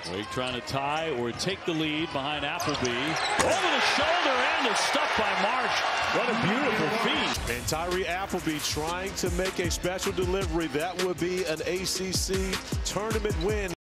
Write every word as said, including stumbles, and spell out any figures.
Wake trying to tie or take the lead behind Appleby. Over the shoulder and the stuff by Marsh. What a beautiful feat. And Tyree Appleby trying to make a special delivery. That would be an A C C tournament win.